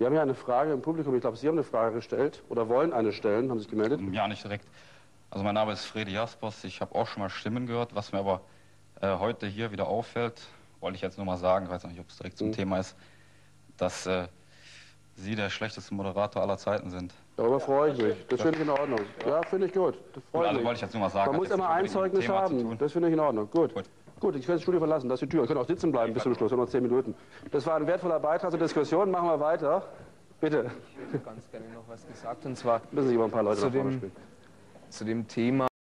Wir haben ja eine Frage im Publikum. Ich glaube, Sie haben eine Frage gestellt oder wollen eine stellen. Haben Sie sich gemeldet? Ja, nicht direkt. Also mein Name ist Fredi Jaspers. Ich habe auch schon mal Stimmen gehört. Was mir aber heute hier wieder auffällt, wollte ich jetzt nur mal sagen, ich weiß nicht, ob es direkt zum Thema ist, dass Sie der schlechteste Moderator aller Zeiten sind. Darüber freue ich mich. Das finde ich in Ordnung. Ja, finde ich gut. Das freut Also mich. wollte ich jetzt nur mal sagen. Man muss immer ein Zeugnis haben. Das finde ich in Ordnung. Gut. Gut, ich werde das Studio verlassen. Das ist die Tür. Wir können auch sitzen bleiben bis zum Schluss. Noch 10 Minuten. Das war ein wertvoller Beitrag zur Diskussion. Machen wir weiter. Bitte. Ich hätte ganz gerne noch was gesagt, und zwar müssen sich aber ein paar Leute zu dem Thema.